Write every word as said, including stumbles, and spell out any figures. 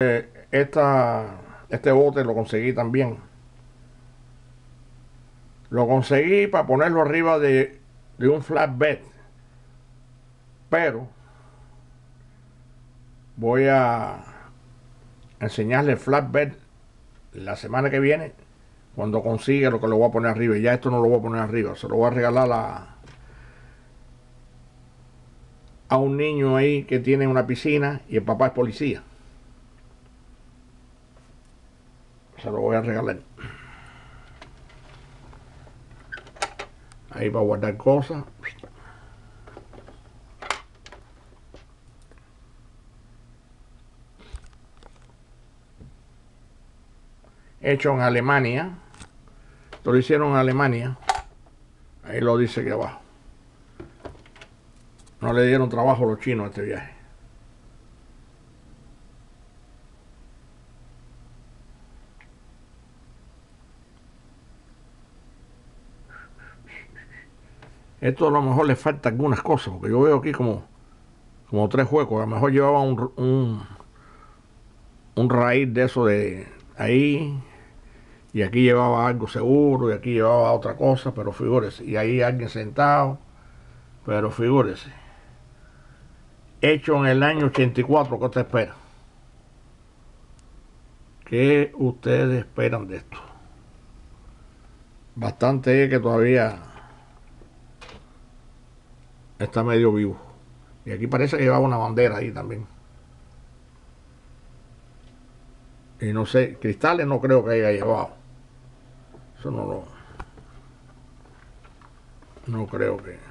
Esta, este bote lo conseguí también. Lo conseguí para ponerlo arriba de, de un flatbed. Pero voy a enseñarle el flatbed la semana que viene, cuando consiga lo que lo voy a poner arriba. Y ya esto no lo voy a poner arriba, se lo voy a regalar a, a un niño ahí que tiene una piscina y el papá es policía. Se lo voy a regalar. Ahí para guardar cosas. Hecho en Alemania. Esto lo hicieron en Alemania. Ahí lo dice aquí abajo. No le dieron trabajo a los chinos a este viaje. Esto a lo mejor le falta algunas cosas, porque yo veo aquí como, como tres huecos. A lo mejor llevaba un, un, un raíz de eso de ahí, y aquí llevaba algo seguro, y aquí llevaba otra cosa, pero figúrese. Y ahí alguien sentado, pero figúrese. Hecho en el año ochenta y cuatro, ¿qué usted espera? ¿Qué ustedes esperan de esto? Bastante que todavía está medio vivo. Y aquí parece que llevaba una bandera ahí también. Y no sé, cristales no creo que haya llevado. Eso no lo. No creo que.